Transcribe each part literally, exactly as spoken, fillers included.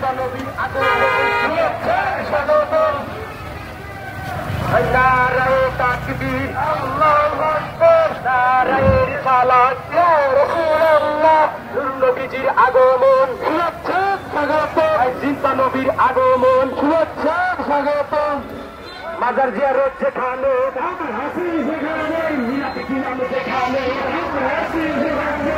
নবীর আগমন স্বাগতম। নারায়ে তাকবীর আল্লাহু আকবার, নারায়ে রিসালাত ইয়া রাসূলুল্লাহ। নবীজির আগমন শুভেচ্ছা স্বাগতম। জিন্দা নবীর আগমন শুভেচ্ছা স্বাগতম। মাজার জিয়ারত যেখানে আমার হাসি যেখানে, মিলাতে কি নাম যেখানে আমার হাসি যেখানে।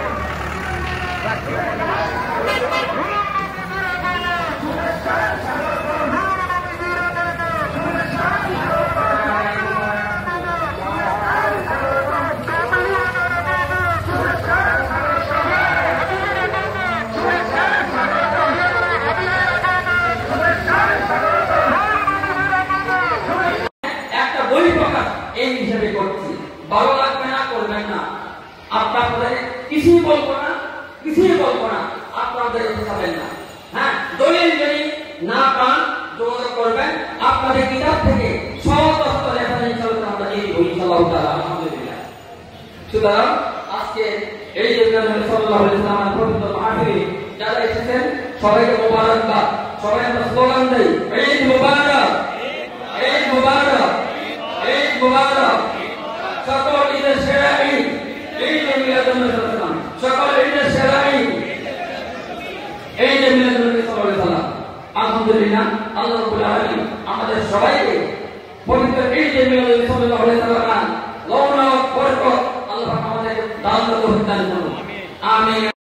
এই হিসেবে করছি, ভালো লাগবে না, করবেন না, আপনাদের কিছুই বলবো না, কিছুই বলবো না, আপনাদের খাবেন না। হ্যাঁ, দলিল যদি না পান যোগাযোগ করবেন, আপনাদের কিতাব থেকে সমস্ত রেফারেন্স হিসেবে আমরা এই বই ইনশাআল্লাহ তাআলা, আলহামদুলিল্লাহ। সুতরাং আজকে এই যে নবী সাল্লাল্লাহু আলাইহি ওয়াসাল্লামের পবিত্র মাহফিলে যারা এসেছেন সবাইকে মোবারকবাদ। সবাই আমরা স্লোগান দেই, ঈদ মুবারক, ঈদ মুবারক, ঈদ মুবারক। সকল ঈদের সেরা ঈদ, ঈদ মিলাদুন নবী সাল্লাল্লাহু আলাইহি ওয়াসাল্লাম। সকল ঈদের সেরা ঈদ, ঈদ মিলাদুন নবী সাল্লাল্লাহু আলাইহি ওয়াসাল্লাম। আলহামদুলিল্লাহ, আল্লাহ রাব্বুল আলামিন আমাদের সবাইকে পবিত্র ঈদ মিলাদুন নবী সাল্লাল্লাহু আলাইহি ওয়াসাল্লাম লৌনা বরকত আল্লাহ আমাদের দান করুন। আমিন।